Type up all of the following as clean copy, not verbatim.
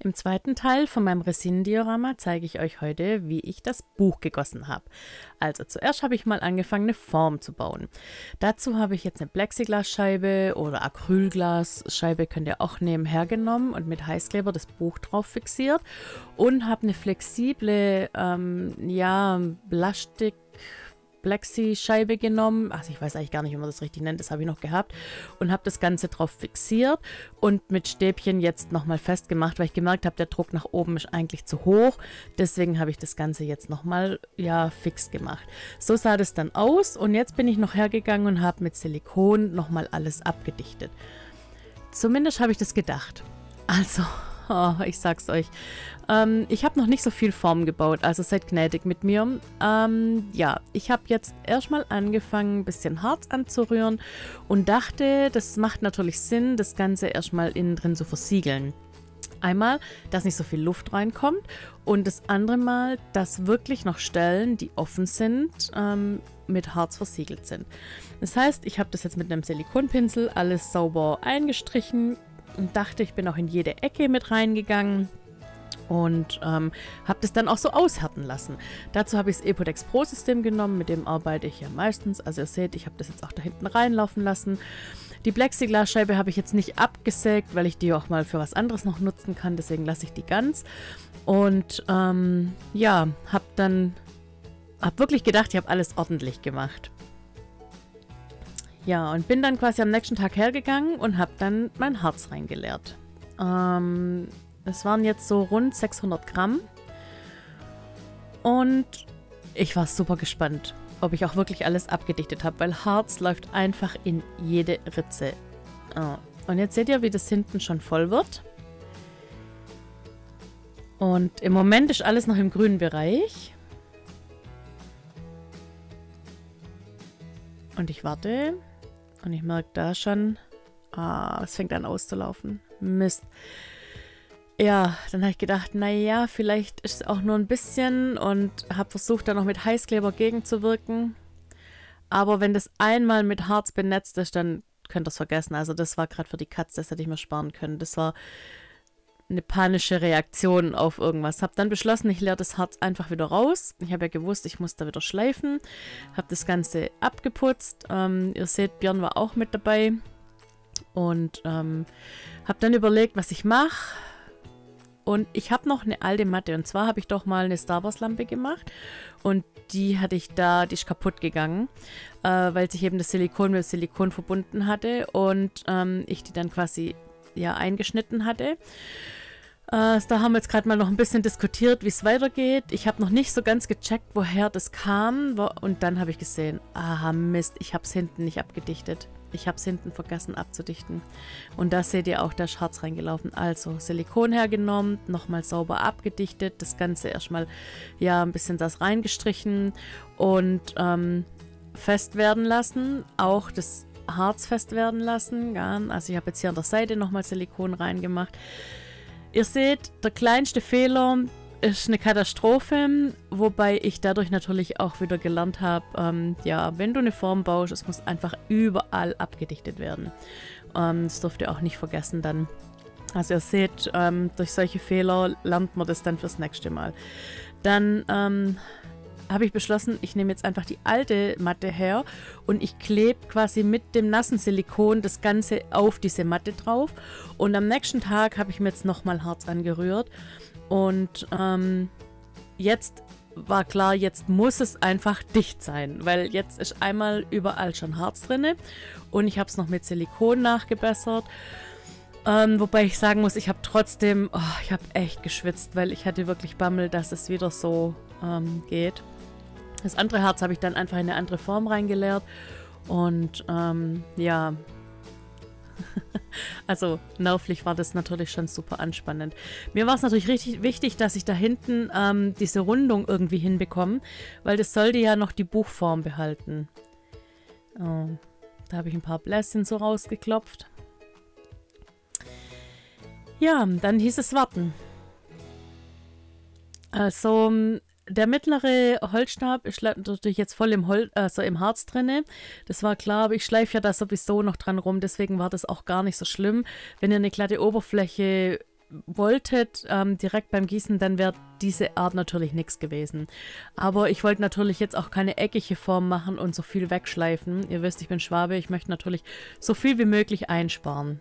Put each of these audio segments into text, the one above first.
Im zweiten Teil von meinem Resin-Diorama zeige ich euch heute, wie ich das Buch gegossen habe. Also zuerst habe ich mal angefangen, eine Form zu bauen. Dazu habe ich jetzt eine Plexiglasscheibe oder Acrylglasscheibe, könnt ihr auch nehmen, hergenommen und mit Heißkleber das Buch drauf fixiert und habe eine flexible, Plexi-Scheibe genommen, also ich weiß eigentlich gar nicht, wie man das richtig nennt, das habe ich noch gehabt, und habe das Ganze drauf fixiert und mit Stäbchen jetzt nochmal festgemacht, weil ich gemerkt habe, der Druck nach oben ist eigentlich zu hoch, deswegen habe ich das Ganze jetzt nochmal, fix gemacht. So sah das dann aus und jetzt bin ich noch hergegangen und habe mit Silikon nochmal alles abgedichtet. Zumindest habe ich das gedacht. Also, ich sag's euch. Ich habe noch nicht so viel Form gebaut, also seid gnädig mit mir. Ich habe jetzt erstmal angefangen, ein bisschen Harz anzurühren und dachte, das macht natürlich Sinn, das Ganze erstmal innen drin zu versiegeln. Einmal, dass nicht so viel Luft reinkommt und das andere Mal, dass wirklich noch Stellen, die offen sind, mit Harz versiegelt sind. Das heißt, ich habe das jetzt mit einem Silikonpinsel alles sauber eingestrichen und dachte, ich bin auch in jede Ecke mit reingegangen. Und habe das dann auch so aushärten lassen. Dazu habe ich das Epodex Pro System genommen, mit dem arbeite ich ja meistens. Also ihr seht, ich habe das jetzt auch da hinten reinlaufen lassen. Die Plexiglasscheibe habe ich jetzt nicht abgesägt, weil ich die auch mal für was anderes noch nutzen kann. Deswegen lasse ich die ganz. Und habe wirklich gedacht, ich habe alles ordentlich gemacht. Ja, und bin dann quasi am nächsten Tag hergegangen und habe dann mein Harz reingeleert. Es waren jetzt so rund 600 Gramm und ich war super gespannt, ob ich auch wirklich alles abgedichtet habe, weil Harz läuft einfach in jede Ritze. Und jetzt seht ihr, wie das hinten schon voll wird. Und im Moment ist alles noch im grünen Bereich. Und ich warte und ich merke da schon, es fängt an auszulaufen. Mist. Ja, dann habe ich gedacht, naja, vielleicht ist es auch nur ein bisschen und habe versucht, da noch mit Heißkleber gegenzuwirken. Aber wenn das einmal mit Harz benetzt ist, dann könnt ihr es vergessen. Also das war gerade für die Katze, das hätte ich mir sparen können. Das war eine panische Reaktion auf irgendwas. Habe dann beschlossen, ich leere das Harz einfach wieder raus. Ich habe ja gewusst, ich muss da wieder schleifen. Habe das Ganze abgeputzt. Ihr seht, Björn war auch mit dabei. Und habe dann überlegt, was ich mache. Und ich habe noch eine alte Matte. Und zwar habe ich doch mal eine Star Wars Lampe gemacht. Und die hatte ich da, die ist kaputt gegangen. Weil sich eben das Silikon mit Silikon verbunden hatte. Und ich die dann quasi eingeschnitten hatte. Da haben wir jetzt gerade mal noch ein bisschen diskutiert, wie es weitergeht. Ich habe noch nicht so ganz gecheckt, woher das kam. Und dann habe ich gesehen, aha Mist, ich habe es hinten nicht abgedichtet. Ich habe es hinten vergessen abzudichten. Und da seht ihr auch, da ist Harz reingelaufen. Also Silikon hergenommen, nochmal sauber abgedichtet. Das Ganze erstmal ein bisschen das reingestrichen und fest werden lassen. Auch das Harz fest werden lassen. Ja. Also ich habe jetzt hier an der Seite nochmal Silikon reingemacht. Ihr seht, der kleinste Fehler ist eine Katastrophe, wobei ich dadurch natürlich auch wieder gelernt habe, wenn du eine Form baust, es muss einfach überall abgedichtet werden. Das dürft ihr auch nicht vergessen dann. Also ihr seht, durch solche Fehler lernt man das dann fürs nächste Mal. Dann habe ich beschlossen, ich nehme jetzt einfach die alte Matte her und ich klebe quasi mit dem nassen Silikon das Ganze auf diese Matte drauf. Und am nächsten Tag habe ich mir jetzt nochmal Harz angerührt. Und jetzt war klar, jetzt muss es einfach dicht sein, weil jetzt ist einmal überall schon Harz drin und ich habe es noch mit Silikon nachgebessert. Wobei ich sagen muss, ich habe trotzdem, ich habe echt geschwitzt, weil ich hatte wirklich Bammel, dass es wieder so geht. Das andere Harz habe ich dann einfach in eine andere Form reingeleert und also nervlich war das natürlich schon super anspannend. Mir war es natürlich richtig wichtig, dass ich da hinten diese Rundung irgendwie hinbekomme, weil das sollte ja noch die Buchform behalten. Da habe ich ein paar Bläschen so rausgeklopft. Ja, dann hieß es warten. Also der mittlere Holzstab ist natürlich jetzt voll im Harz drinne. Das war klar, aber ich schleife ja da sowieso noch dran rum, deswegen war das auch gar nicht so schlimm. Wenn ihr eine glatte Oberfläche wolltet, direkt beim Gießen, dann wäre diese Art natürlich nichts gewesen. Aber ich wollte natürlich jetzt auch keine eckige Form machen und so viel wegschleifen. Ihr wisst, ich bin Schwabe, ich möchte natürlich so viel wie möglich einsparen.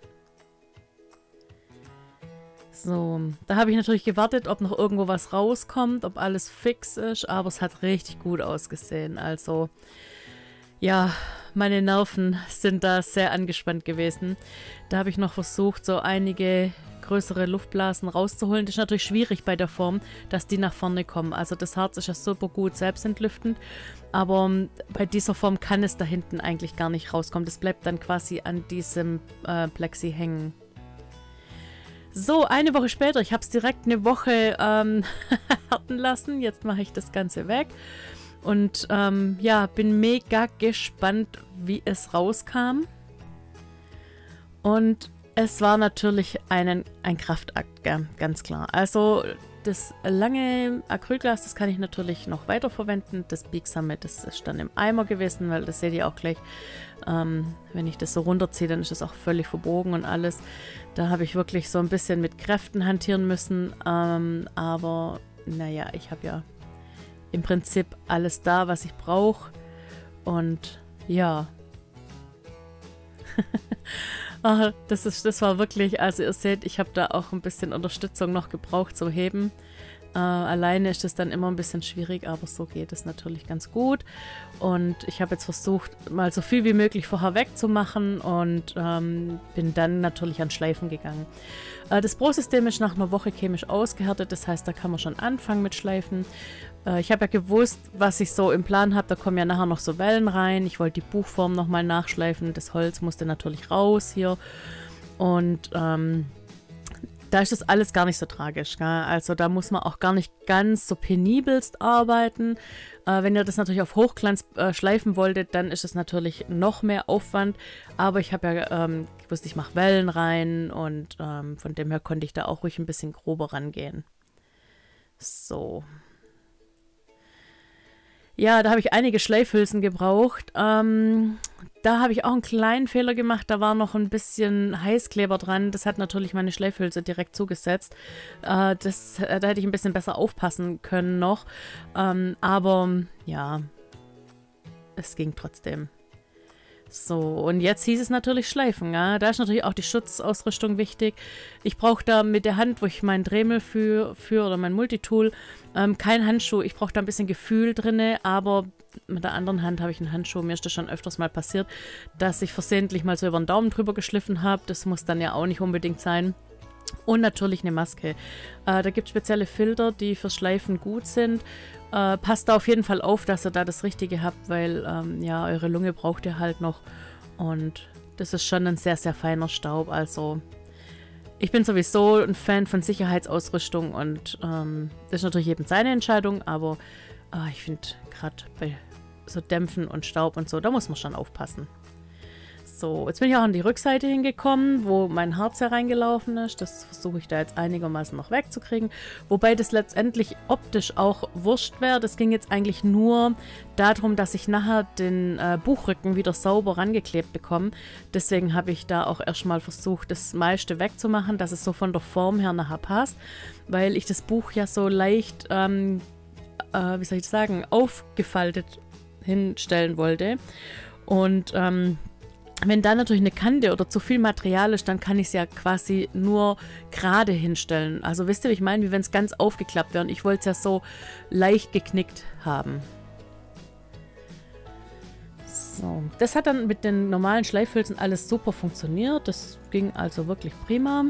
So, da habe ich natürlich gewartet, ob noch irgendwo was rauskommt, ob alles fix ist, aber es hat richtig gut ausgesehen. Also, ja, meine Nerven sind da sehr angespannt gewesen. Da habe ich noch versucht, so einige größere Luftblasen rauszuholen. Das ist natürlich schwierig bei der Form, dass die nach vorne kommen. Also das Harz ist ja super gut selbstentlüftend, aber bei dieser Form kann es da hinten eigentlich gar nicht rauskommen. Das bleibt dann quasi an diesem Plexi hängen. So, eine Woche später, ich habe es direkt eine Woche härten lassen. Jetzt mache ich das Ganze weg. Und ja, bin mega gespannt, wie es rauskam. Und es war natürlich ein Kraftakt, gell? Ganz klar. Also das lange Acrylglas, das kann ich natürlich noch weiterverwenden. Das biegsame, das ist dann im Eimer gewesen, weil das seht ihr auch gleich. Wenn ich das so runterziehe, dann ist das auch völlig verbogen und alles. Da habe ich wirklich so ein bisschen mit Kräften hantieren müssen. Aber naja, ich habe ja im Prinzip alles da, was ich brauche. Und ja. Das war wirklich, also ihr seht, ich habe da auch ein bisschen Unterstützung noch gebraucht zum Heben. Alleine ist es dann immer ein bisschen schwierig, aber so geht es natürlich ganz gut. Und ich habe jetzt versucht, mal so viel wie möglich vorher wegzumachen und bin dann natürlich an Schleifen gegangen. Das Pro-System ist nach einer Woche chemisch ausgehärtet, das heißt, da kann man schon anfangen mit Schleifen. Ich habe ja gewusst, was ich so im Plan habe, da kommen ja nachher noch so Wellen rein. Ich wollte die Buchform nochmal nachschleifen, das Holz musste natürlich raus hier. Und da ist das alles gar nicht so tragisch. Gell? Also da muss man auch gar nicht ganz so penibelst arbeiten. Wenn ihr das natürlich auf Hochglanz schleifen wolltet, dann ist es natürlich noch mehr Aufwand. Aber ich habe ja gewusst, ich mache Wellen rein und von dem her konnte ich da auch ruhig ein bisschen grober rangehen. So. Ja, da habe ich einige Schleifhülsen gebraucht. Da habe ich auch einen kleinen Fehler gemacht. Da war noch ein bisschen Heißkleber dran. Das hat natürlich meine Schleifhülse direkt zugesetzt. Da hätte ich ein bisschen besser aufpassen können noch. Aber ja, es ging trotzdem. So, und jetzt hieß es natürlich schleifen. Ja? Da ist natürlich auch die Schutzausrüstung wichtig. Ich brauche da mit der Hand, wo ich meinen Dremel führe oder mein Multitool, kein Handschuh. Ich brauche da ein bisschen Gefühl drin, aber mit der anderen Hand habe ich einen Handschuh. Mir ist das schon öfters mal passiert, dass ich versehentlich mal so über den Daumen drüber geschliffen habe. Das muss dann ja auch nicht unbedingt sein. Und natürlich eine Maske. Da gibt es spezielle Filter, die fürs Schleifen gut sind. Passt da auf jeden Fall auf, dass ihr da das Richtige habt, weil ja, eure Lunge braucht ihr halt noch. Und das ist schon ein sehr, sehr feiner Staub. Also ich bin sowieso ein Fan von Sicherheitsausrüstung und das ist natürlich eben seine Entscheidung, aber ich finde gerade bei so Dämpfen und Staub und so, da muss man schon aufpassen. So, jetzt bin ich auch an die Rückseite hingekommen, wo mein Harz hereingelaufen ist. Das versuche ich da jetzt einigermaßen noch wegzukriegen. Wobei das letztendlich optisch auch wurscht wäre. Das ging jetzt eigentlich nur darum, dass ich nachher den Buchrücken wieder sauber rangeklebt bekomme. Deswegen habe ich da auch erstmal versucht, das meiste wegzumachen, dass es so von der Form her nachher passt. Weil ich das Buch ja so leicht, wie soll ich sagen, aufgefaltet hinstellen wollte. Und wenn da natürlich eine Kante oder zu viel Material ist, dann kann ich es ja quasi nur gerade hinstellen. Also wisst ihr, wie ich meine? Wie wenn es ganz aufgeklappt wäre. Und ich wollte es ja so leicht geknickt haben. So, das hat dann mit den normalen Schleifhülsen alles super funktioniert. Das ging also wirklich prima.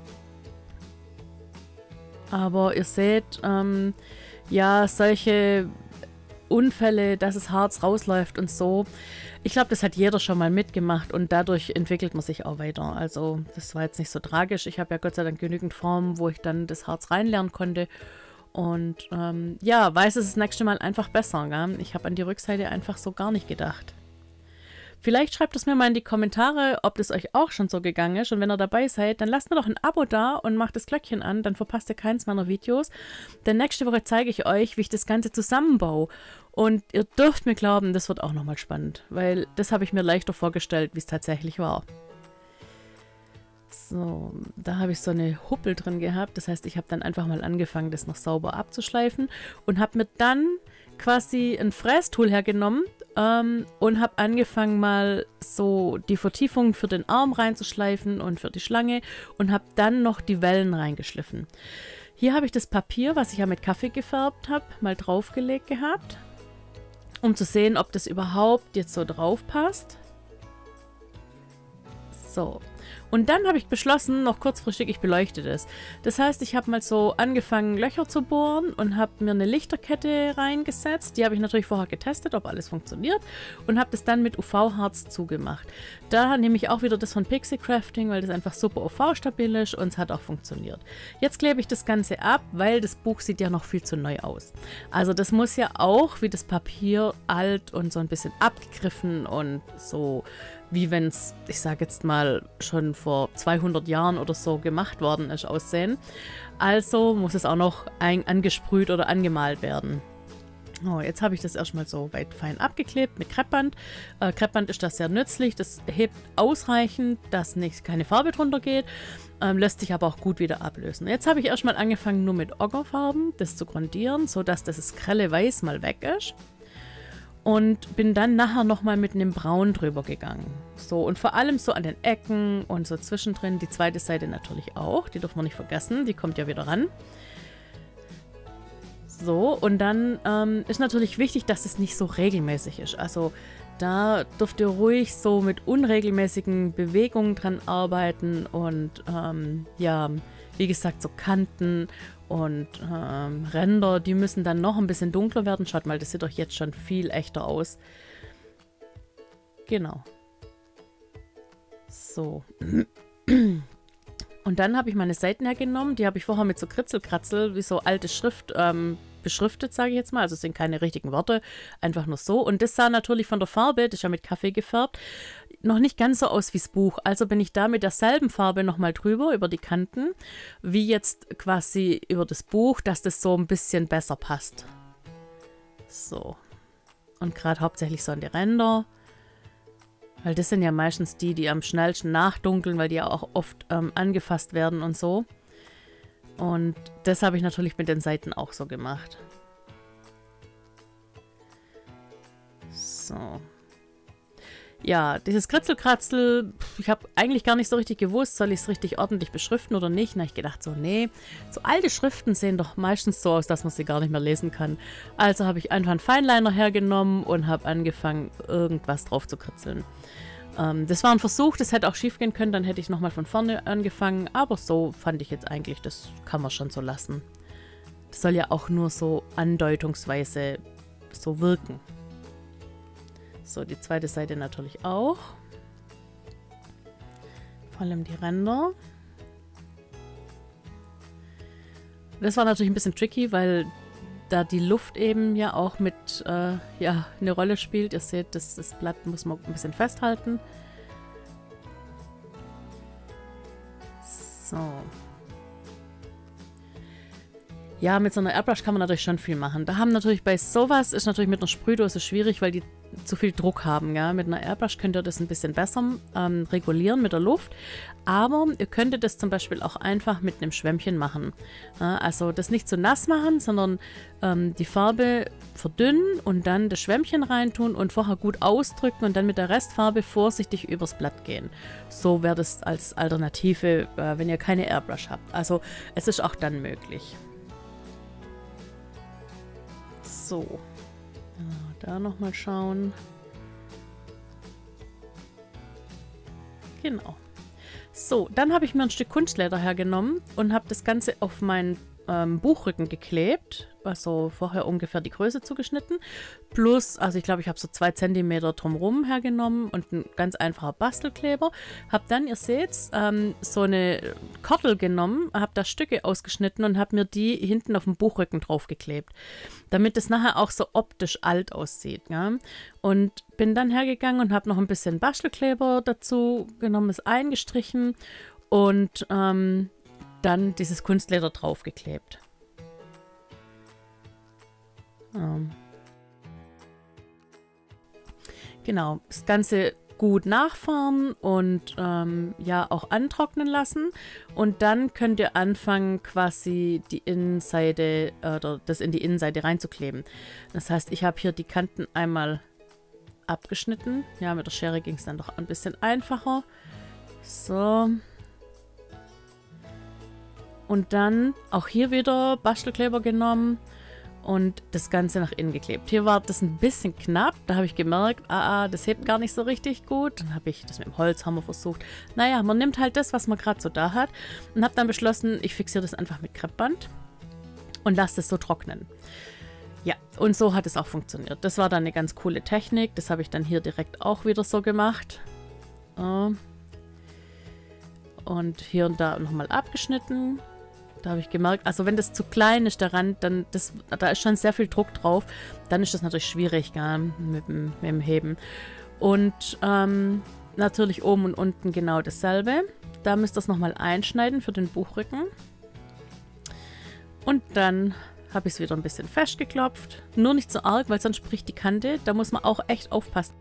Aber ihr seht, ja, solche Unfälle, dass das Harz rausläuft und so. Ich glaube, das hat jeder schon mal mitgemacht und dadurch entwickelt man sich auch weiter. Also das war jetzt nicht so tragisch. Ich habe ja Gott sei Dank genügend Formen, wo ich dann das Harz reinlernen konnte. Und ja, weiß es das nächste Mal einfach besser. Gell? Ich habe an die Rückseite einfach so gar nicht gedacht. Vielleicht schreibt es mir mal in die Kommentare, ob das euch auch schon so gegangen ist. Und wenn ihr dabei seid, dann lasst mir doch ein Abo da und macht das Glöckchen an. Dann verpasst ihr keins meiner Videos. Denn nächste Woche zeige ich euch, wie ich das Ganze zusammenbaue. Und ihr dürft mir glauben, das wird auch nochmal spannend. Weil das habe ich mir leichter vorgestellt, wie es tatsächlich war. So, da habe ich so eine Huppel drin gehabt. Das heißt, ich habe dann einfach mal angefangen, das noch sauber abzuschleifen und habe mir dann quasi ein Frästool hergenommen und habe angefangen, mal so die Vertiefung für den Arm reinzuschleifen und für die Schlange und habe dann noch die Wellen reingeschliffen. Hier habe ich das Papier, was ich ja mit Kaffee gefärbt habe, mal draufgelegt gehabt, um zu sehen, ob das überhaupt jetzt so drauf passt. So. Und dann habe ich beschlossen, noch kurzfristig, ich beleuchte das. Das heißt, ich habe mal so angefangen, Löcher zu bohren und habe mir eine Lichterkette reingesetzt. Die habe ich natürlich vorher getestet, ob alles funktioniert. Und habe das dann mit UV-Harz zugemacht. Da nehme ich auch wieder das von Pixie Crafting, weil das einfach super UV-stabil ist und es hat auch funktioniert. Jetzt klebe ich das Ganze ab, weil das Buch sieht ja noch viel zu neu aus. Also das muss ja auch, wie das Papier, alt und so ein bisschen abgegriffen und so, wie wenn es, ich sage jetzt mal, schon vor 200 Jahren oder so gemacht worden ist, aussehen. Also muss es auch noch angesprüht oder angemalt werden. Oh, jetzt habe ich das erstmal so weit fein abgeklebt mit Kreppband. Kreppband ist das sehr nützlich. Das hebt ausreichend, dass keine Farbe drunter geht. Lässt sich aber auch gut wieder ablösen. Jetzt habe ich erstmal angefangen, nur mit Ockerfarben das zu grundieren, sodass das grelle Weiß mal weg ist. Und bin dann nachher nochmal mit einem Braun drüber gegangen. So, und vor allem so an den Ecken und so zwischendrin. Die zweite Seite natürlich auch. Die dürfen wir nicht vergessen. Die kommt ja wieder ran. So, und dann ist natürlich wichtig, dass es nicht so regelmäßig ist. Also da dürft ihr ruhig so mit unregelmäßigen Bewegungen dran arbeiten. Und ja, wie gesagt, so Kanten und Ränder, die müssen dann noch ein bisschen dunkler werden. Schaut mal, das sieht doch jetzt schon viel echter aus. Genau. So. Und dann habe ich meine Seiten hergenommen. Die habe ich vorher mit so Kritzelkratzel, wie so alte Schrift, beschriftet, sage ich jetzt mal. Also es sind keine richtigen Worte, einfach nur so. Und das sah natürlich von der Farbe, das ist ja mit Kaffee gefärbt, noch nicht ganz so aus wie das Buch. Also bin ich da mit derselben Farbe nochmal drüber, über die Kanten, wie jetzt quasi über das Buch, dass das so ein bisschen besser passt. So. Und gerade hauptsächlich so an die Ränder. Weil das sind ja meistens die, die am schnellsten nachdunkeln, weil die ja auch oft angefasst werden und so. Und das habe ich natürlich mit den Seiten auch so gemacht. So. Ja, dieses Kritzelkratzel, ich habe eigentlich gar nicht so richtig gewusst, soll ich es richtig ordentlich beschriften oder nicht. Na, ich gedacht so, nee, so alte Schriften sehen doch meistens so aus, dass man sie gar nicht mehr lesen kann. Also habe ich einfach einen Fineliner hergenommen und habe angefangen, irgendwas drauf zu kritzeln. Das war ein Versuch, das hätte auch schief gehen können, dann hätte ich nochmal von vorne angefangen. Aber so fand ich jetzt eigentlich, das kann man schon so lassen. Das soll ja auch nur so andeutungsweise so wirken. So, die zweite Seite natürlich auch. Vor allem die Ränder. Das war natürlich ein bisschen tricky, weil da die Luft eben ja auch mit ja, eine Rolle spielt. Ihr seht, das Blatt muss man ein bisschen festhalten. So. Ja, mit so einer Airbrush kann man natürlich schon viel machen. Da haben natürlich bei sowas, ist natürlich mit einer Sprühdose schwierig, weil die zu viel Druck haben. Ja? Mit einer Airbrush könnt ihr das ein bisschen besser regulieren mit der Luft. Aber ihr könntet das zum Beispiel auch einfach mit einem Schwämmchen machen. Ja, also das nicht zu nass machen, sondern die Farbe verdünnen und dann das Schwämmchen reintun und vorher gut ausdrücken und dann mit der Restfarbe vorsichtig übers Blatt gehen. So wäre das als Alternative, wenn ihr keine Airbrush habt. Also es ist auch dann möglich. So. Da nochmal schauen. Genau. So, dann habe ich mir ein Stück Kunstleder hergenommen und habe das Ganze auf meinen Buchrücken geklebt. Also vorher ungefähr die Größe zugeschnitten. Plus, also ich glaube, ich habe so 2 cm drumherum hergenommen und ein ganz einfacher Bastelkleber. Habe dann, ihr seht, so eine Kordel genommen, habe da Stücke ausgeschnitten und habe mir die hinten auf dem Buchrücken draufgeklebt. Damit es nachher auch so optisch alt aussieht. Ja? Und bin dann hergegangen und habe noch ein bisschen Bastelkleber dazu genommen, es eingestrichen und dann dieses Kunstleder draufgeklebt. Genau, das Ganze gut nachfahren und ja auch antrocknen lassen. Und dann könnt ihr anfangen, quasi die Innenseite oder das in die Innenseite reinzukleben. Das heißt, ich habe hier die Kanten einmal abgeschnitten. Ja, mit der Schere ging es dann doch ein bisschen einfacher. So. Und dann auch hier wieder Bastelkleber genommen und das Ganze nach innen geklebt. Hier war das ein bisschen knapp. Da habe ich gemerkt, das hebt gar nicht so richtig gut. Dann habe ich das mit dem Holzhammer versucht. Naja, man nimmt halt das, was man gerade so da hat. Und habe dann beschlossen, ich fixiere das einfach mit Kreppband und lasse das so trocknen. Ja, und so hat es auch funktioniert. Das war dann eine ganz coole Technik. Das habe ich dann hier direkt auch wieder so gemacht. Und hier und da nochmal abgeschnitten. Da habe ich gemerkt, also wenn das zu klein ist, der Rand, dann da ist schon sehr viel Druck drauf. Dann ist das natürlich schwierig, gell, mit dem Heben. Und natürlich oben und unten genau dasselbe. Da müsst ihr es nochmal einschneiden für den Buchrücken. Und dann habe ich es wieder ein bisschen festgeklopft. Nur nicht so arg, weil sonst bricht die Kante. Da muss man auch echt aufpassen.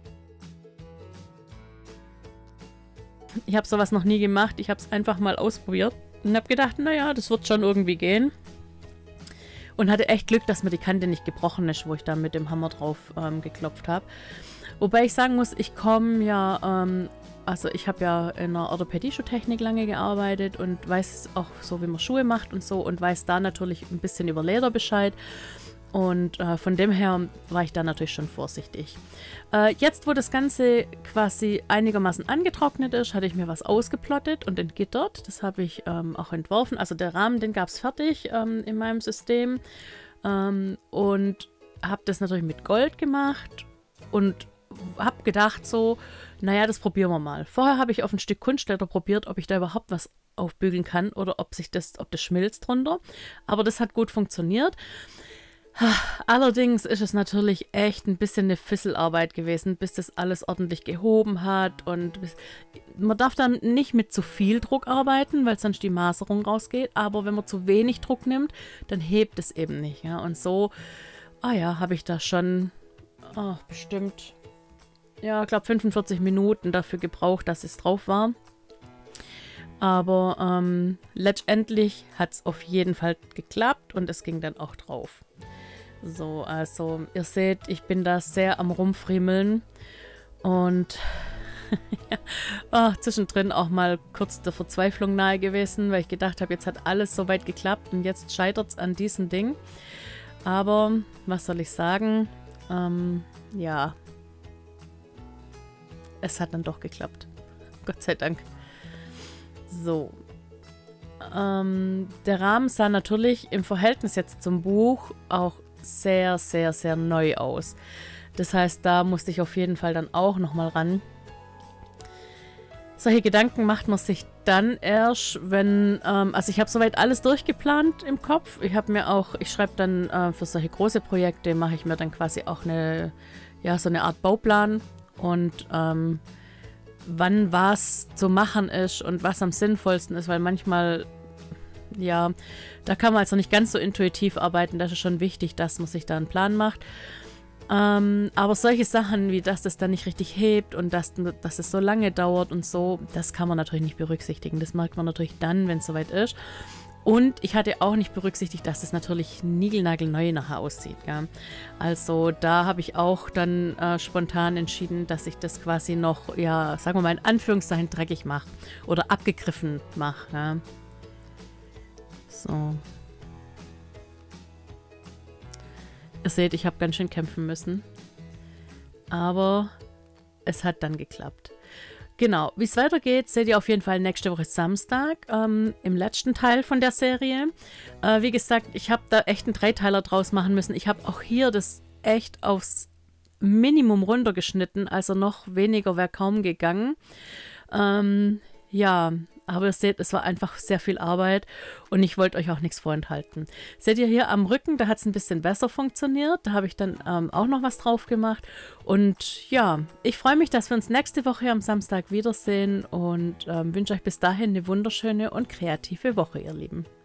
Ich habe sowas noch nie gemacht. Ich habe es einfach mal ausprobiert. Und habe gedacht, naja, das wird schon irgendwie gehen. Und hatte echt Glück, dass mir die Kante nicht gebrochen ist, wo ich da mit dem Hammer drauf geklopft habe. Wobei ich sagen muss, ich komme ja, also ich habe ja in der Orthopädie-Schuhtechnik lange gearbeitet und weiß auch so, wie man Schuhe macht und so und weiß da natürlich ein bisschen über Leder Bescheid. Und von dem her war ich da natürlich schon vorsichtig. Jetzt, wo das Ganze quasi einigermaßen angetrocknet ist, hatte ich mir was ausgeplottet und entgittert. Das habe ich auch entworfen. Also der Rahmen, den gab es fertig in meinem System. Und habe das natürlich mit Gold gemacht und habe gedacht so, naja, das probieren wir mal. Vorher habe ich auf ein Stück Kunstleder probiert, ob ich da überhaupt was aufbügeln kann oder ob das schmilzt drunter. Aber das hat gut funktioniert. Allerdings ist es natürlich echt ein bisschen eine Fisselarbeit gewesen, bis das alles ordentlich gehoben hat. Und man darf dann nicht mit zu viel Druck arbeiten, weil sonst die Maserung rausgeht. Aber wenn man zu wenig Druck nimmt, dann hebt es eben nicht. Ja? Und so, habe ich da schon bestimmt, ja, ich glaube 45 Minuten dafür gebraucht, dass es drauf war. Aber letztendlich hat es auf jeden Fall geklappt und es ging dann auch drauf. So, also ihr seht, ich bin da sehr am Rumfriemeln und zwischendrin auch mal kurz der Verzweiflung nahe gewesen, weil ich gedacht habe, jetzt hat alles so weit geklappt und jetzt scheitert es an diesem Ding. Aber was soll ich sagen? Ja, es hat dann doch geklappt. Gott sei Dank. So. Der Rahmen sah natürlich im Verhältnis jetzt zum Buch auch sehr, sehr, sehr neu aus. Das heißt, da musste ich auf jeden Fall dann auch nochmal ran. Solche Gedanken macht man sich dann erst, wenn, also ich habe soweit alles durchgeplant im Kopf. Ich schreibe dann für solche große Projekte, mache ich mir dann quasi auch so eine Art Bauplan und wann was zu machen ist und was am sinnvollsten ist, weil manchmal, ja, da kann man also nicht ganz so intuitiv arbeiten. Das ist schon wichtig, dass man sich da einen Plan macht. Aber solche Sachen, wie dass das dann nicht richtig hebt und dass es so lange dauert und so, das kann man natürlich nicht berücksichtigen. Das merkt man natürlich dann, wenn es soweit ist. Und ich hatte auch nicht berücksichtigt, dass es natürlich niegelnagelneu nachher aussieht. Gell? Also da habe ich auch dann spontan entschieden, dass ich das quasi noch, ja, sagen wir mal in Anführungszeichen dreckig mache oder abgegriffen mache. Ja? So. Ihr seht, ich habe ganz schön kämpfen müssen. Aber es hat dann geklappt. Genau, wie es weitergeht, seht ihr auf jeden Fall nächste Woche Samstag im letzten Teil von der Serie. Wie gesagt, ich habe da echt einen Dreiteiler draus machen müssen. Ich habe auch hier das echt aufs Minimum runtergeschnitten, also noch weniger wäre kaum gegangen. Ja, aber ihr seht, es war einfach sehr viel Arbeit und ich wollte euch auch nichts vorenthalten. Seht ihr hier am Rücken, da hat es ein bisschen besser funktioniert. Da habe ich dann auch noch was drauf gemacht. Und ja, ich freue mich, dass wir uns nächste Woche am Samstag wiedersehen und wünsche euch bis dahin eine wunderschöne und kreative Woche, ihr Lieben.